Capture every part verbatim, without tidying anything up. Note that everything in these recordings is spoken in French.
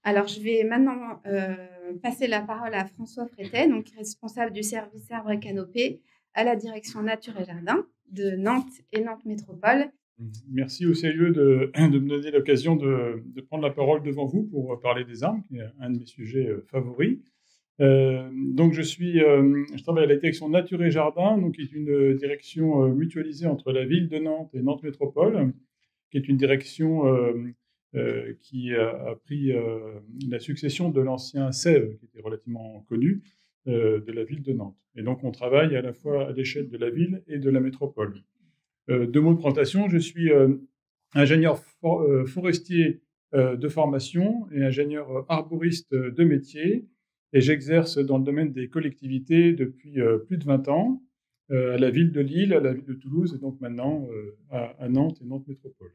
Alors, je vais maintenant euh, passer la parole à François Frétet, donc responsable du service arbres et canopées à la direction Nature et Jardin de Nantes et Nantes Métropole. Merci au C I E de, de me donner l'occasion de, de prendre la parole devant vous pour parler des arbres, qui est un de mes sujets favoris. Euh, donc, je, suis, euh, je travaille à la direction Nature et Jardin, donc, qui est une direction euh, mutualisée entre la ville de Nantes et Nantes Métropole, qui est une direction euh, euh, qui a, a pris euh, la succession de l'ancien S E V, qui était relativement connu, euh, de la ville de Nantes. Et donc, on travaille à la fois à l'échelle de la ville et de la métropole. Euh, deux mots de présentation, je suis euh, ingénieur for, euh, forestier euh, de formation et ingénieur arboriste de métier, et j'exerce dans le domaine des collectivités depuis euh, plus de vingt ans, euh, à la ville de Lille, à la ville de Toulouse, et donc maintenant euh, à, à Nantes et Nantes Métropole.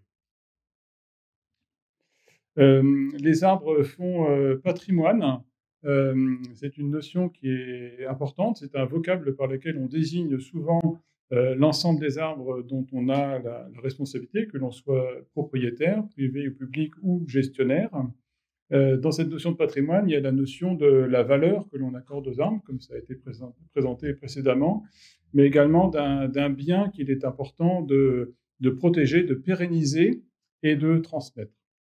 Euh, les arbres font euh, patrimoine. Euh, c'est une notion qui est importante. C'est un vocable par lequel on désigne souvent euh, l'ensemble des arbres dont on a la, la responsabilité, que l'on soit propriétaire, privé ou public ou gestionnaire. Euh, dans cette notion de patrimoine, il y a la notion de la valeur que l'on accorde aux arbres, comme ça a été présent, présenté précédemment, mais également d'un bien qu'il est important de, de protéger, de pérenniser et de transmettre.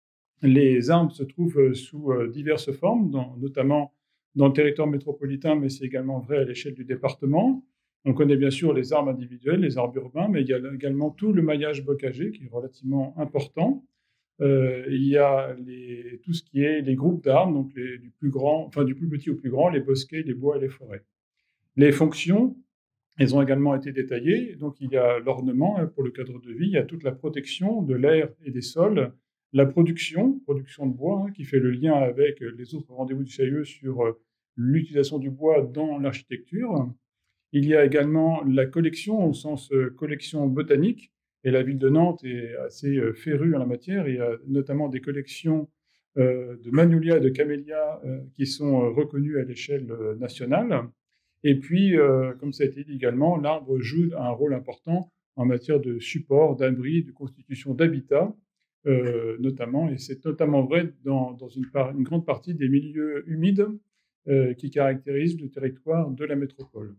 Les arbres se trouvent sous diverses formes, dans, notamment dans le territoire métropolitain, mais c'est également vrai à l'échelle du département. On connaît bien sûr les arbres individuels, les arbres urbains, mais il y a également tout le maillage bocager qui est relativement important. Euh, il y a les, tout ce qui est les groupes d'arbres, donc les, du plus grand, enfin du plus petit au plus grand, les bosquets, les bois et les forêts. Les fonctions, elles ont également été détaillées. Donc, il y a l'ornement pour le cadre de vie, il y a toute la protection de l'air et des sols, la production, production de bois, hein, qui fait le lien avec les autres rendez-vous du C I E sur euh, l'utilisation du bois dans l'architecture. Il y a également la collection, au sens euh, collection botanique, et la ville de Nantes est assez euh, férue en la matière. Il y a notamment des collections euh, de magnolias et de camélias euh, qui sont euh, reconnues à l'échelle euh, nationale. Et puis, euh, comme ça a été dit également, l'arbre joue un rôle important en matière de support, d'abri, de constitution d'habitat, euh, notamment, et c'est notamment vrai dans, dans une, part, une, grande partie des milieux humides euh, qui caractérisent le territoire de la métropole.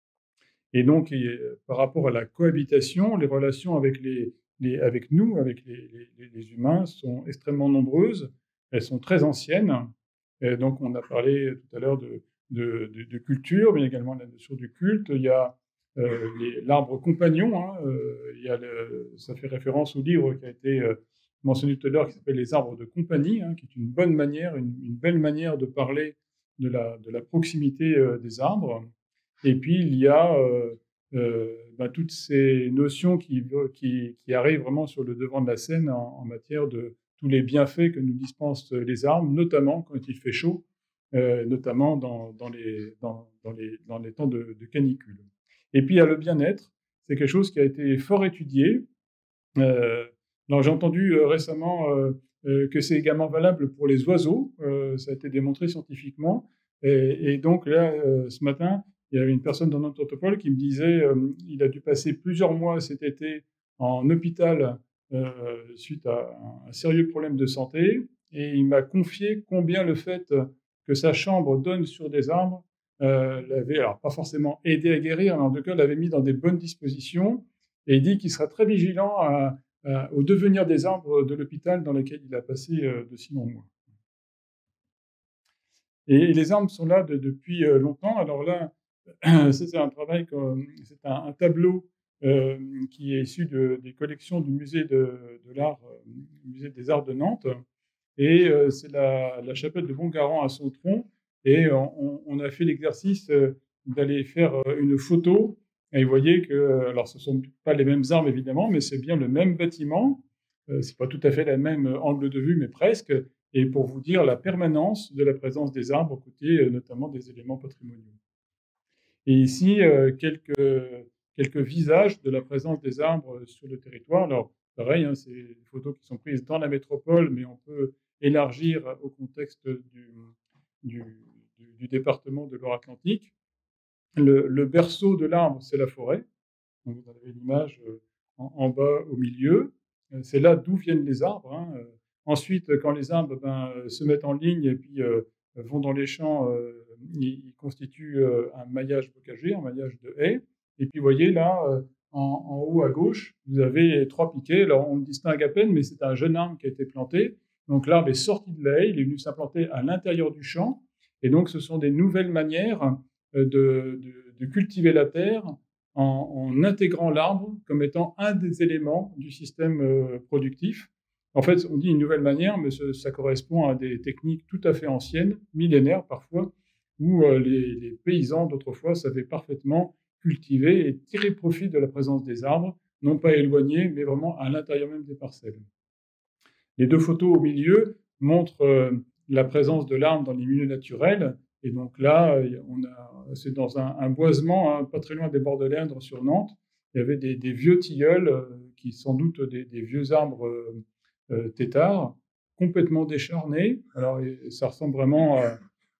Et donc, et, par rapport à la cohabitation, les relations avec, les, les, avec nous, avec les, les, les humains, sont extrêmement nombreuses, elles sont très anciennes. Et donc, on a parlé tout à l'heure de De, de, de culture, mais également la notion du culte. Il y a euh, l'arbre compagnon, hein, euh, il y a le, ça fait référence au livre qui a été euh, mentionné tout à l'heure, qui s'appelle Les arbres de compagnie, hein, qui est une bonne manière, une, une belle manière de parler de la, de la proximité euh, des arbres. Et puis, il y a euh, euh, ben, toutes ces notions qui, qui, qui arrivent vraiment sur le devant de la scène en, en matière de tous les bienfaits que nous dispensent les arbres, notamment quand il fait chaud, Euh, notamment dans, dans, les, dans, dans, les, dans les temps de, de canicule. Et puis, il y a le bien-être. C'est quelque chose qui a été fort étudié. Euh, alors, j'ai entendu euh, récemment euh, euh, que c'est également valable pour les oiseaux. Euh, ça a été démontré scientifiquement. Et, et donc, là, euh, ce matin, il y avait une personne dans notre protocole qui me disait euh, il a dû passer plusieurs mois cet été en hôpital euh, suite à un, un sérieux problème de santé. Et il m'a confié combien le fait que sa chambre donne sur des arbres euh, l'avait, alors pas forcément aidé à guérir, mais en tout cas l'avait mis dans des bonnes dispositions. Et il dit qu'il sera très vigilant à, à, au devenir des arbres de l'hôpital dans lequel il a passé euh, de si longs mois. Et, et les arbres sont là de, depuis euh, longtemps. Alors là, c'est un travail, c'est un, un tableau euh, qui est issu de, des collections du musée de, de l'art, euh, musée des arts de Nantes. Et euh, c'est la, la chapelle de Bongarant à Sautron. Et on, on a fait l'exercice euh, d'aller faire euh, une photo. Et vous voyez que, alors ce ne sont pas les mêmes arbres évidemment, mais c'est bien le même bâtiment. Euh, c'est pas tout à fait le même angle de vue, mais presque. Et pour vous dire la permanence de la présence des arbres, côté euh, notamment des éléments patrimoniaux. Et ici, euh, quelques, quelques visages de la présence des arbres sur le territoire. Alors, pareil, hein, c'est des photos qui sont prises dans la métropole, mais on peut élargir au contexte du, du, du, du département de Loire-Atlantique. Le, le berceau de l'arbre, c'est la forêt. Donc, vous avez l'image en, en bas au milieu. C'est là d'où viennent les arbres. Hein. Ensuite, quand les arbres ben, se mettent en ligne et puis euh, vont dans les champs, euh, ils, ils constituent euh, un maillage bocager, un maillage de haies. Et puis, vous voyez là, euh, en, en haut à gauche, vous avez trois piquets. Alors, on le distingue à peine, mais c'est un jeune arbre qui a été planté. Donc, l'arbre est sorti de la haie, il est venu s'implanter à l'intérieur du champ. Et donc, ce sont des nouvelles manières de, de, de cultiver la terre en, en intégrant l'arbre comme étant un des éléments du système euh, productif. En fait, on dit une nouvelle manière, mais ce, ça correspond à des techniques tout à fait anciennes, millénaires parfois, où euh, les, les paysans d'autrefois savaient parfaitement cultiver et tirer profit de la présence des arbres, non pas éloignés, mais vraiment à l'intérieur même des parcelles. Les deux photos au milieu montrent euh, la présence de l'arbre dans les milieux naturels. Et donc là, on a, c'est dans un, un boisement, hein, pas très loin des bords de l'Indre sur Nantes. Il y avait des, des vieux tilleuls, euh, qui sans doute des, des vieux arbres euh, euh, têtards, complètement décharnés. Alors, ça ressemble vraiment à,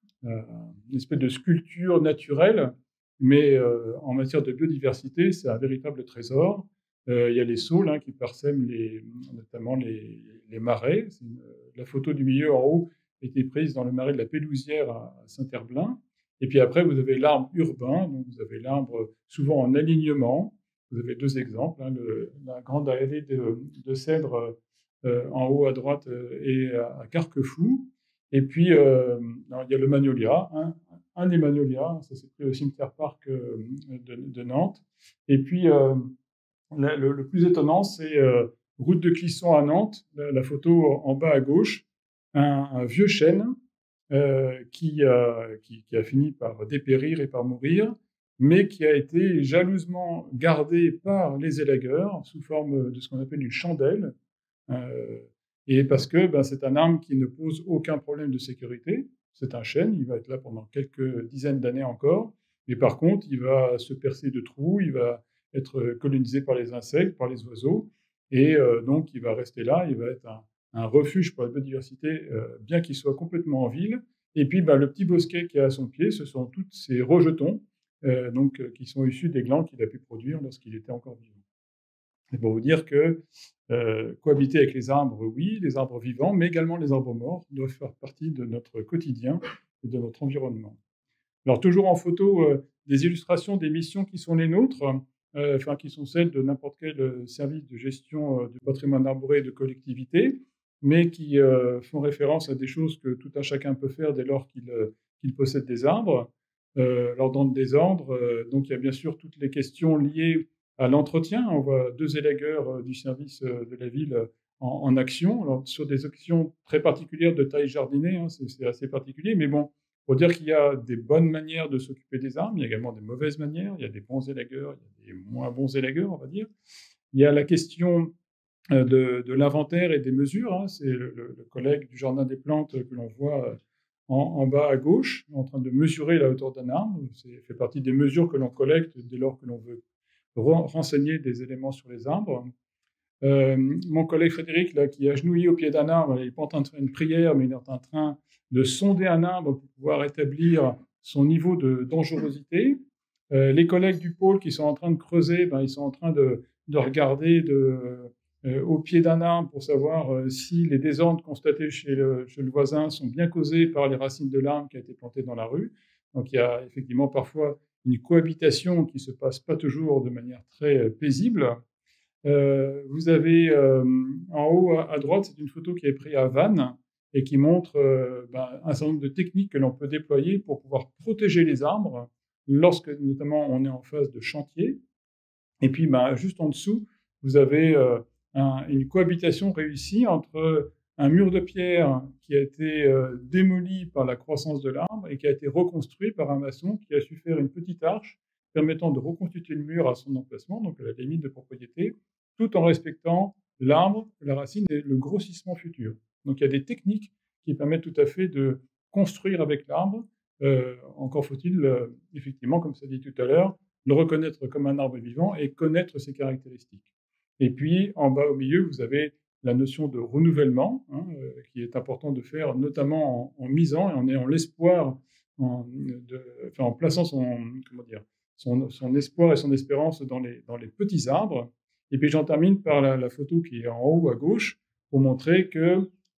à une espèce de sculpture naturelle, mais euh, en matière de biodiversité, c'est un véritable trésor. Euh, il y a les saules hein, qui parsèment les, notamment les, les marais. Une, la photo du milieu en haut a été prise dans le marais de la Pélousière à Saint-Herblain. Et puis après, vous avez l'arbre urbain, donc vous avez l'arbre souvent en alignement. Vous avez deux exemples, hein, le, la grande allée de, de cèdres euh, en haut à droite euh, et à, à Carquefou. Et puis, euh, alors, il y a le magnolia, hein, un des magnolias, ça s'est pris au cimetière parc euh, de, de Nantes. Et puis, euh, le, le, le plus étonnant, c'est euh, route de Clisson à Nantes, la, la photo en bas à gauche, un, un vieux chêne euh, qui, euh, qui, qui a fini par dépérir et par mourir, mais qui a été jalousement gardé par les élagueurs sous forme de ce qu'on appelle une chandelle, euh, et parce que ben, c'est un arbre qui ne pose aucun problème de sécurité. C'est un chêne, il va être là pendant quelques dizaines d'années encore, mais par contre, il va se percer de trous, il va être colonisé par les insectes, par les oiseaux, et euh, donc il va rester là, il va être un, un refuge pour la biodiversité, euh, bien qu'il soit complètement en ville. Et puis, ben, le petit bosquet qui est à son pied, ce sont tous ces rejetons, euh, donc, euh, qui sont issus des glands qu'il a pu produire lorsqu'il était encore vivant. C'est pour vous dire que euh, cohabiter avec les arbres, oui, les arbres vivants, mais également les arbres morts doivent faire partie de notre quotidien et de notre environnement. Alors, toujours en photo, euh, des illustrations des missions qui sont les nôtres, euh, enfin, qui sont celles de n'importe quel service de gestion euh, du patrimoine arboré de collectivité, mais qui euh, font référence à des choses que tout un chacun peut faire dès lors qu'il euh, qu'il possède des arbres. Euh, alors, dans le désordre, euh, donc, il y a bien sûr toutes les questions liées à l'entretien. On voit deux élagueurs euh, du service euh, de la ville euh, en, en action, alors, sur des actions très particulières de taille jardinée, hein, c'est assez particulier, mais bon, il faut dire qu'il y a des bonnes manières de s'occuper des arbres, il y a également des mauvaises manières, il y a des bons élagueurs, il y a des moins bons élagueurs, on va dire. Il y a la question euh, de, de l'inventaire et des mesures, hein, c'est le, le, collègue du Jardin des Plantes que l'on voit en, en bas à gauche, en train de mesurer la hauteur d'un arbre. Ça fait partie des mesures que l'on collecte dès lors que l'on veut renseigner des éléments sur les arbres. Euh, mon collègue Frédéric, là, qui est agenouillé au pied d'un arbre, il n'est pas en train de faire une prière, mais il est en train de sonder un arbre pour pouvoir établir son niveau de dangerosité. Euh, les collègues du pôle qui sont en train de creuser, ben, ils sont en train de, de regarder de, euh, au pied d'un arbre pour savoir euh, si les désordres constatés chez le, chez le voisin sont bien causés par les racines de l'arbre qui a été planté dans la rue. Donc il y a effectivement parfois une cohabitation qui ne se passe pas toujours de manière très paisible. Euh, vous avez euh, en haut à, à droite, c'est une photo qui est prise à Vannes et qui montre euh, ben, un certain nombre de techniques que l'on peut déployer pour pouvoir protéger les arbres lorsque notamment on est en phase de chantier. Et puis ben, juste en dessous, vous avez euh, un, une cohabitation réussie entre un mur de pierre qui a été euh, démoli par la croissance de l'arbre et qui a été reconstruit par un maçon qui a su faire une petite arche permettant de reconstituer le mur à son emplacement, donc à la limite de propriété, tout en respectant l'arbre, la racine et le grossissement futur. Donc il y a des techniques qui permettent tout à fait de construire avec l'arbre. Euh, encore faut-il, euh, effectivement, comme ça dit tout à l'heure, le reconnaître comme un arbre vivant et connaître ses caractéristiques. Et puis, en bas au milieu, vous avez la notion de renouvellement, hein, euh, qui est important de faire, notamment en, en misant et en ayant l'espoir, en, enfin, en plaçant son, comment dire, son, son espoir et son espérance dans les, dans les petits arbres. Et puis, j'en termine par la, la photo qui est en haut à gauche pour montrer que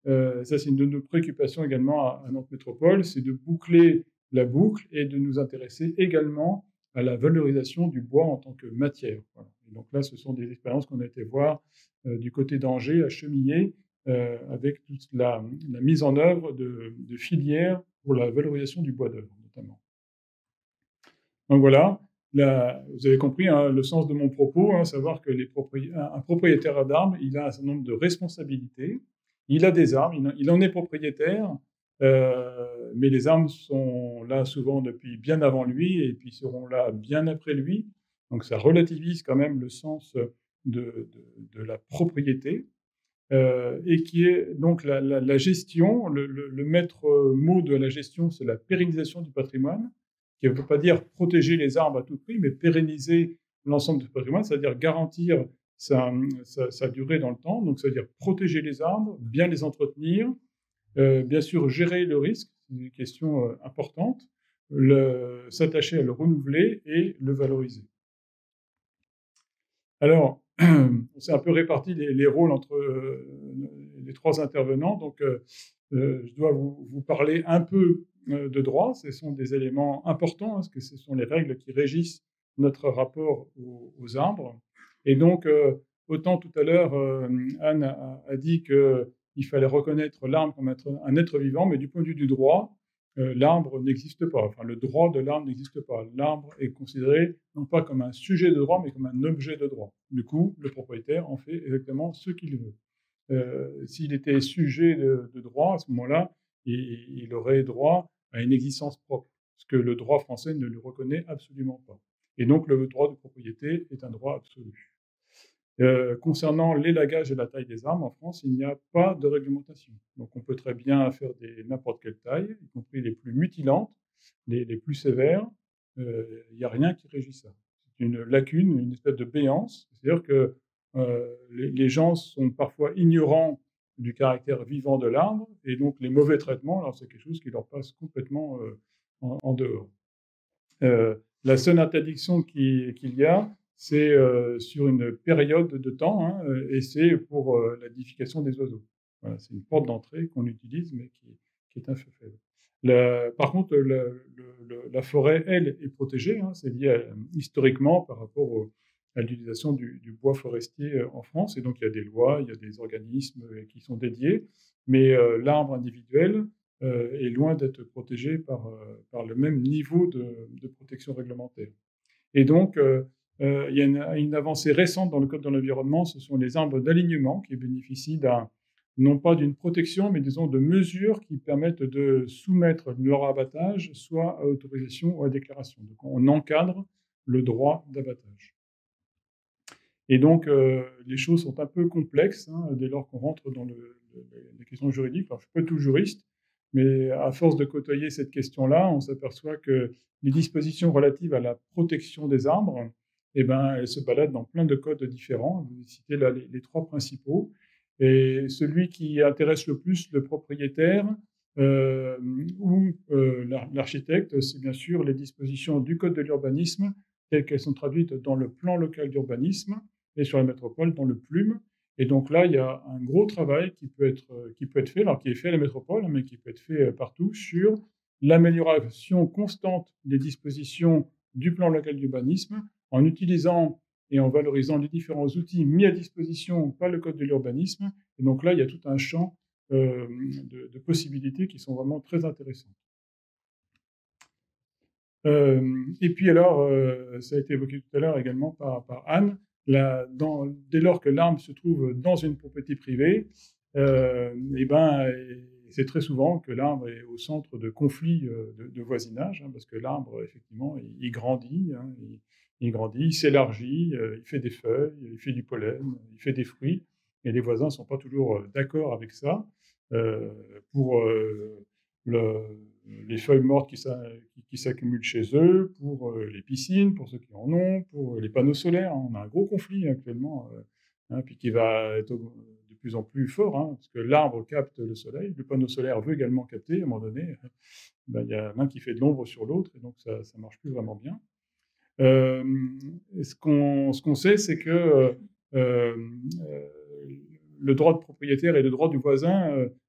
euh, ça c'est une de nos préoccupations également à, à Nantes Métropole, c'est de boucler la boucle et de nous intéresser également à la valorisation du bois en tant que matière. Voilà. Et donc là, ce sont des expériences qu'on a été voir euh, du côté d'Angers, à Chemillé, euh, avec toute la, la mise en œuvre de, de filières pour la valorisation du bois d'œuvre, notamment. Donc voilà, la, vous avez compris hein, le sens de mon propos, hein, savoir que les propri un propriétaire d'arbres, il a un certain nombre de responsabilités, il a des arbres, il, il en est propriétaire, euh, mais les arbres sont là souvent depuis bien avant lui et puis seront là bien après lui. Donc ça relativise quand même le sens de, de, de la propriété. Euh, et qui est donc la, la, la gestion, le, le, le maître mot de la gestion, c'est la pérennisation du patrimoine, qui ne veut pas dire protéger les arbres à tout prix, mais pérenniser l'ensemble du patrimoine, c'est-à-dire garantir sa, sa, sa durée dans le temps, donc c'est-à-dire protéger les arbres, bien les entretenir, euh, bien sûr gérer le risque, c'est une question euh, importante, s'attacher à le renouveler et le valoriser. Alors, on s'est un peu réparti les, les rôles entre euh, les trois intervenants. Donc, euh, euh, je dois vous, vous, parler un peu euh, de droit. Ce sont des éléments importants, hein, parce que ce sont les règles qui régissent notre rapport aux, aux arbres. Et donc, euh, autant tout à l'heure, euh, Anne a, a dit qu'il fallait reconnaître l'arbre comme être, un être vivant, mais du point de vue du droit, Euh, l'arbre n'existe pas, enfin le droit de l'arbre n'existe pas. L'arbre est considéré non pas comme un sujet de droit, mais comme un objet de droit. Du coup, le propriétaire en fait exactement ce qu'il veut. Euh, S'il était sujet de, de droit, à ce moment-là, il, il aurait droit à une existence propre, ce que le droit français ne lui reconnaît absolument pas. Et donc le droit de propriété est un droit absolu. Euh, concernant l'élagage et la taille des arbres, en France, il n'y a pas de réglementation. Donc on peut très bien faire n'importe quelle taille, y compris les plus mutilantes, les, les plus sévères. Euh, il n'y a rien qui régit ça. C'est une lacune, une espèce de béance. C'est-à-dire que euh, les, les gens sont parfois ignorants du caractère vivant de l'arbre, et donc les mauvais traitements, alors c'est quelque chose qui leur passe complètement euh, en, en dehors. Euh, la seule interdiction qu'il qui y a, c'est euh, sur une période de temps, hein, et c'est pour euh, la nidification des oiseaux. Voilà, c'est une porte d'entrée qu'on utilise, mais qui, qui est un peu faible. La, par contre, la, le, la forêt, elle, est protégée. Hein, c'est lié à, historiquement par rapport au, à l'utilisation du, du bois forestier en France. Et donc, il y a des lois, il y a des organismes qui sont dédiés. Mais euh, l'arbre individuel euh, est loin d'être protégé par, euh, par le même niveau de, de protection réglementaire. Et donc, euh, euh, il y a une, une avancée récente dans le Code de l'environnement, ce sont les arbres d'alignement qui bénéficient d'un, non pas d'une protection, mais disons de mesures qui permettent de soumettre leur abattage soit à autorisation ou à déclaration. Donc, on encadre le droit d'abattage. Et donc, euh, les choses sont un peu complexes hein, dès lors qu'on rentre dans le, le, les questions juridiques. Alors, je ne suis pas tout juriste, mais à force de côtoyer cette question-là, on s'aperçoit que les dispositions relatives à la protection des arbres, eh ben, elles se baladent dans plein de codes différents. Vous citez là les, les trois principaux. Et celui qui intéresse le plus le propriétaire euh, ou euh, l'architecte, c'est bien sûr les dispositions du Code de l'urbanisme telles qu'elles sont traduites dans le plan local d'urbanisme et sur la métropole dans le plume. Et donc là, il y a un gros travail qui peut être, qui peut être fait, alors qui est fait à la métropole, mais qui peut être fait partout, sur l'amélioration constante des dispositions du plan local d'urbanisme en utilisant et en valorisant les différents outils mis à disposition par le Code de l'urbanisme. Et donc là, il y a tout un champ euh, de, de possibilités qui sont vraiment très intéressantes. Euh, et puis alors, euh, ça a été évoqué tout à l'heure également par, par Anne, la, dans, dès lors que l'arbre se trouve dans une propriété privée, euh, et ben, c'est très souvent que l'arbre est au centre de conflits de, de voisinage, hein, parce que l'arbre, effectivement, il, il grandit, hein, il, il grandit, il s'élargit, euh, il fait des feuilles, il fait du pollen, il fait des fruits, et les voisins ne sont pas toujours d'accord avec ça. Euh, pour euh, le, les feuilles mortes qui, qui, qui s'accumulent chez eux, pour euh, les piscines, pour ceux qui en ont, pour les panneaux solaires. Hein. On a un gros conflit actuellement, euh, hein, puis qui va être de plus en plus fort, hein, parce que l'arbre capte le soleil, le panneau solaire veut également capter. À un moment donné, ben, il y a l'un qui fait de l'ombre sur l'autre, et donc ça ne marche plus vraiment bien. Euh, ce qu'on ce qu'on sait, c'est que euh, euh, le droit de propriétaire et le droit du voisin euh,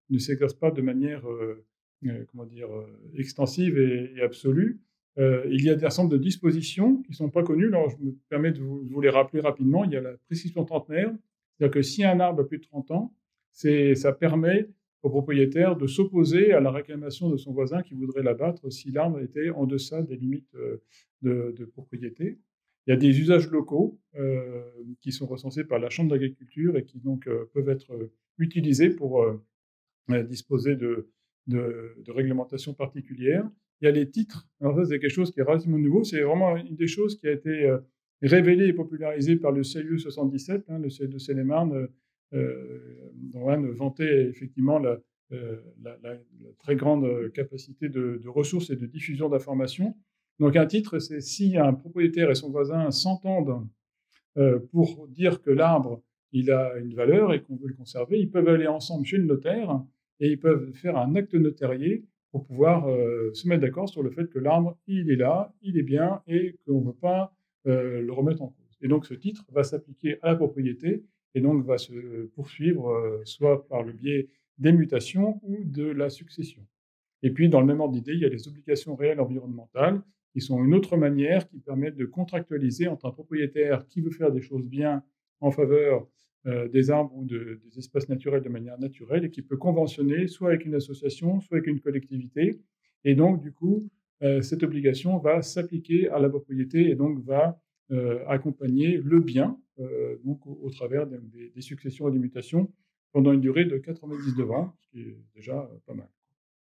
ne s'exerce pas de manière euh, euh, comment dire, euh, extensive et, et absolue. Euh, il y a un certain nombre de dispositions qui ne sont pas connues. Alors, je me permets de vous, de vous les rappeler rapidement. Il y a la prescription trentenaire, c'est-à-dire que si un arbre a plus de trente ans, ça permet au propriétaire de s'opposer à la réclamation de son voisin qui voudrait l'abattre si l'arbre était en deçà des limites euh, de, de propriété. Il y a des usages locaux euh, qui sont recensés par la Chambre d'agriculture et qui donc euh, peuvent être utilisés pour euh, disposer de, de, de réglementations particulières. Il y a les titres. Alors ça, c'est quelque chose qui est relativement nouveau. C'est vraiment une des choses qui a été euh, révélée et popularisée par le C I E soixante-dix-sept, hein, le C I E de Seine-et-Marne, euh, dont Anne vantait effectivement la, euh, la, la, la très grande capacité de, de ressources et de diffusion d'informations. Donc un titre, c'est si un propriétaire et son voisin s'entendent euh, pour dire que l'arbre il a une valeur et qu'on veut le conserver, ils peuvent aller ensemble chez le notaire et ils peuvent faire un acte notarié pour pouvoir euh, se mettre d'accord sur le fait que l'arbre, il est là, il est bien et qu'on ne veut pas euh, le remettre en cause. Et donc ce titre va s'appliquer à la propriété et donc va se poursuivre euh, soit par le biais des mutations ou de la succession. Et puis dans le même ordre d'idée, il y a les obligations réelles environnementales qui sont une autre manière qui permet de contractualiser entre un propriétaire qui veut faire des choses bien en faveur euh, des arbres ou de, des espaces naturels de manière naturelle et qui peut conventionner soit avec une association, soit avec une collectivité. Et donc, du coup, euh, cette obligation va s'appliquer à la propriété et donc va euh, accompagner le bien euh, donc au, au travers des, des successions et des mutations pendant une durée de quatre-vingt-dix-neuf ans, ce qui est déjà pas mal.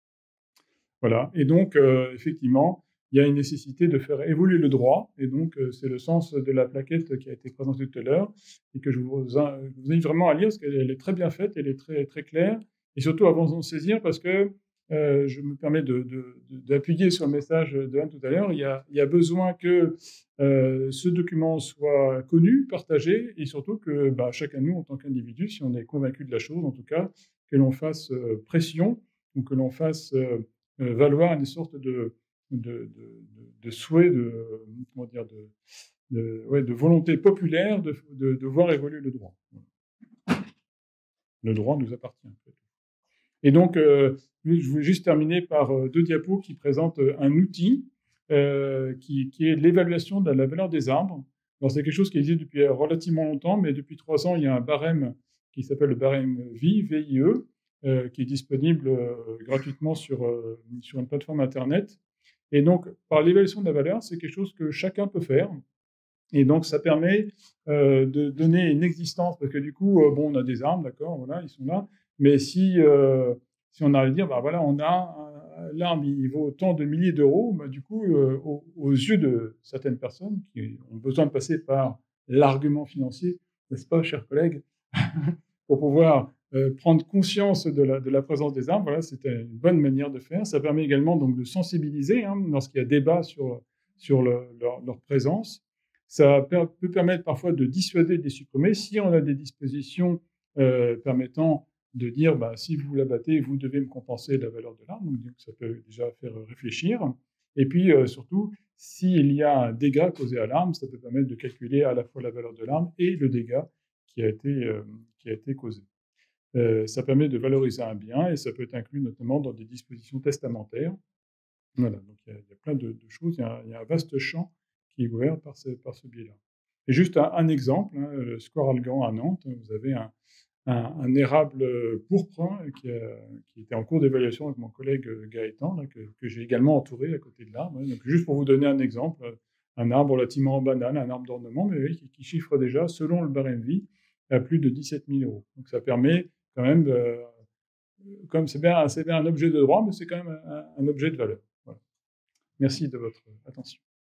Voilà. Et donc, euh, effectivement, il y a une nécessité de faire évoluer le droit. Et donc, euh, c'est le sens de la plaquette qui a été présentée tout à l'heure et que je vous, in- je vous invite vraiment à lire parce qu'elle est très bien faite, elle est très, très claire. Et surtout, avant d'en saisir, parce que euh, je me permets de, de- de- d'appuyer sur le message de Anne tout à l'heure, il y a, il y a besoin que euh, ce document soit connu, partagé, et surtout que bah, chacun de nous, en tant qu'individu, si on est convaincu de la chose, en tout cas, que l'on fasse euh, pression ou que l'on fasse euh, euh, valoir une sorte de, de, de, de souhait, de, comment dire, de, de, ouais, de volonté populaire de, de, de voir évoluer le droit. Le droit nous appartient. En fait. Et donc, euh, je voulais juste terminer par euh, deux diapos qui présentent euh, un outil euh, qui, qui est l'évaluation de la valeur des arbres. Alors, c'est quelque chose qui existe depuis relativement longtemps, mais depuis trois ans, il y a un barème qui s'appelle le barème V I, V I E, euh, qui est disponible euh, gratuitement sur, euh, sur une plateforme Internet. Et donc, par l'évaluation de la valeur, c'est quelque chose que chacun peut faire. Et donc, ça permet euh, de donner une existence, parce que du coup, euh, bon, on a des arbres, d'accord, voilà, ils sont là. Mais si, euh, si on arrive à dire, bah voilà, on a l'arbre, il vaut tant de milliers d'euros, bah, du coup, euh, aux, aux yeux de certaines personnes qui ont besoin de passer par l'argument financier, n'est-ce pas, chers collègues, pour pouvoir euh, prendre conscience de la, de la présence des arbres, voilà, c'était une bonne manière de faire. Ça permet également donc de sensibiliser hein, lorsqu'il y a débat sur, sur le, leur, leur présence. Ça per- peut permettre parfois de dissuader, de les supprimer si on a des dispositions euh, permettant de dire bah, si vous l'abattez, vous devez me compenser la valeur de l'arbre. Donc, ça peut déjà faire réfléchir. Et puis euh, surtout, s'il y a un dégât causé à l'arbre, ça peut permettre de calculer à la fois la valeur de l'arbre et le dégât qui a été, euh, qui a été causé. Euh, ça permet de valoriser un bien et ça peut être inclus notamment dans des dispositions testamentaires. Voilà, donc il y a, il y a plein de, de choses, il y, a, il y a un vaste champ qui est ouvert par ce, par ce biais-là. Et juste un, un exemple, hein, le Square Algan à Nantes, vous avez un, un, un érable pourpre hein, qui, a, qui était en cours d'évaluation avec mon collègue Gaëtan, là, que, que j'ai également entouré à côté de l'arbre. Hein. Donc juste pour vous donner un exemple, un arbre relativement en banane, un arbre d'ornement, mais oui, qui, qui chiffre déjà, selon le barème vie, à plus de dix-sept mille euros. Donc ça permet quand même, euh, comme c'est bien, c'est bien un objet de droit, mais c'est quand même un, un objet de valeur. Voilà. Merci de votre attention.